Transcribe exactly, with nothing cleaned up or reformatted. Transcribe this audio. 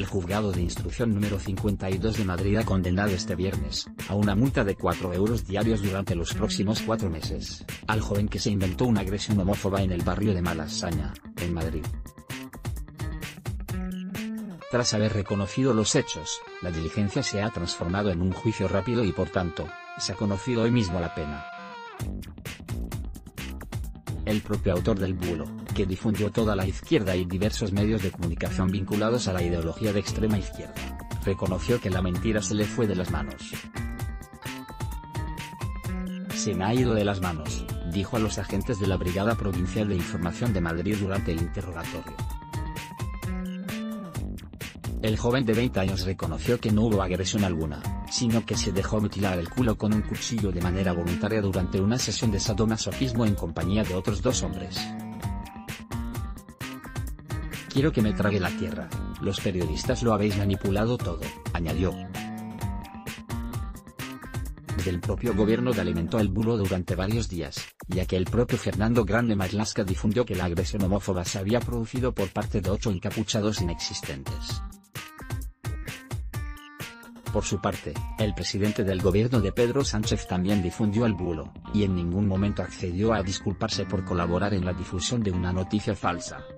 El juzgado de instrucción número cincuenta y dos de Madrid ha condenado este viernes, a una multa de cuatro euros diarios durante los próximos cuatro meses, al joven que se inventó una agresión homófoba en el barrio de Malasaña, en Madrid. Tras haber reconocido los hechos, la diligencia se ha transformado en un juicio rápido y por tanto, se ha conocido hoy mismo la pena. El propio autor del bulo, que difundió toda la izquierda y diversos medios de comunicación vinculados a la ideología de extrema izquierda, reconoció que la mentira se le fue de las manos. Se me ha ido de las manos, dijo a los agentes de la Brigada Provincial de Información de Madrid durante el interrogatorio. El joven de veinte años reconoció que no hubo agresión alguna, sino que se dejó mutilar el culo con un cuchillo de manera voluntaria durante una sesión de sadomasoquismo en compañía de otros dos hombres. Quiero que me trague la tierra, los periodistas lo habéis manipulado todo, añadió. El propio gobierno de alimentó el bulo durante varios días, ya que el propio Fernando Grande Marlaska difundió que la agresión homófoba se había producido por parte de ocho encapuchados inexistentes. Por su parte, el presidente del gobierno de Pedro Sánchez también difundió el bulo, y en ningún momento accedió a disculparse por colaborar en la difusión de una noticia falsa.